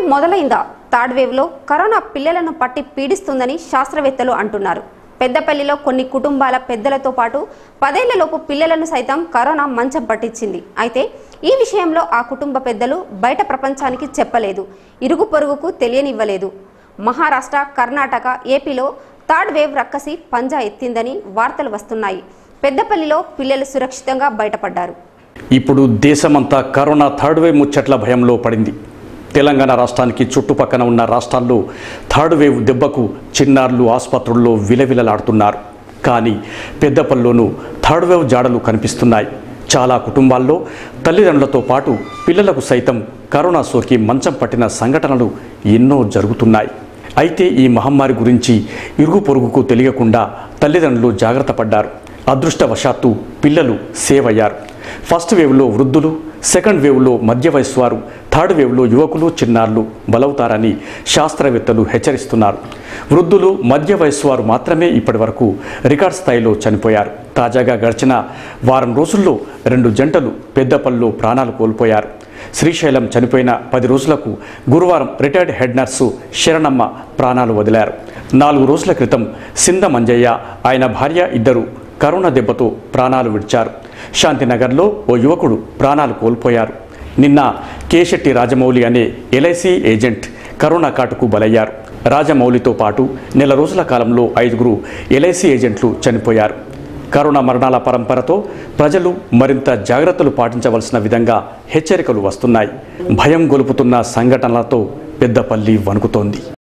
మొదలైందా? Third వేవ్లో corona పిల్లలను పట్టి పీడిస్తుందని శాస్త్రవేత్తలు అంటున్నారు. పెద్దపల్లిలో కొన్ని కుటుంబాల పెద్దలతో పాటు 10 ఏళ్లలోపు పిల్లలను సైతం కరోనా మంచం పట్టించింది. అయితే ఈ విషయంలో ఆ కుటుంబ పెద్దలు బయట ప్రపంచానికి చెప్పలేదు, ఇరుగు పొరుగుకు తెలియనివ్వలేదు. మహారాష్ట్ర, కర్ణాటక, ఏపీలో థర్డ్ వేవ్ రక్కసి పంజా ఎత్తిందని వార్తలు వస్తున్నాయి. పెద్దపల్లిలో పిల్లలు సురక్షితంగా బయటపడ్డారు. ఇప్పుడు దేశమంతా కరోనా థర్డ్ వేవ్ ముచ్చట్ల భయంలో పడింది. తెలంగాణ రాష్ట్రానికి చుట్టుపక్కన ఉన్న రాష్ట్రాల్లో థర్డ్ వేవ్ దెబ్బకు చిన్నారులు ఆసుపత్రుల్లో విలవిలలాడుతున్నారు. కానీ పెద్దపల్లిలోనూ థర్డ్ వేవ్ జాడలు కనిపిస్తున్నాయి. చాలా కుటుంబాల్లో తల్లిదండ్రులతో పాటు పిల్లలకు సైతం కరోనా సోకి మంచం పట్టిన సంఘటనలు ఎన్నో జరుగుతున్నాయి. అయితే ఈ మహమ్మారి గురించి ఇరుగు పొరుగుకు తెలియకుండా తల్లిదండ్రులు జాగ్రత్త పడ్డారు. అదృష్టవశాత్తు పిల్లలు సేవ్ అయ్యారు. ఫస్ట్ వేవ్లో వృద్ధులు, సెకండ్ వేవ్లో మధ్య వయస్సు వారు, థర్డ్ వేవ్లో యువకులు, చిన్నారులు బలవుతారని శాస్త్రవేత్తలు హెచ్చరిస్తున్నారు. వృద్ధులు, మధ్య వయస్సు వారు మాత్రమే ఇప్పటి వరకు రికార్డ్ స్థాయిలో చనిపోయారు. తాజాగా గడిచిన వారం రోజుల్లో 2 జంటలు పెద్దపల్లిలో ప్రాణాలు కోల్పోయారు. శ్రీశైలం చనిపోయిన 10 రోజులకు గురువారం రిటైర్డ్ హెడ్ నర్సు శరణమ్మ ప్రాణాలు వదిలారు. 4 రోజుల క్రితం సింద మంజయ్య, ఆయన భార్య ఇద్దరు కరోనా దెబ్బతో ప్రాణాలు విడిచారు. శాంతినగర్లో ఓ యువకుడు ప్రాణాలు కోల్పోయారు. నిన్న కేశెట్టి రాజమౌళి అనే LIC ఏజెంట్ కరోనా కాటుకు బలయ్యారు. రాజమౌళితో పాటు నెల రోజుల కాలంలో 5గురు LIC ఏజెంట్లు చనిపోయారు. కరోనా మరణాల పరంపరతో ప్రజలు మరింత జాగ్రత్తలు పాటించవలసిన విధంగా హెచ్చరికలు వస్తున్నాయి. భయం గొలుపుతున్న సంఘటనలతో పెద్దపల్లి వణుకుతోంది.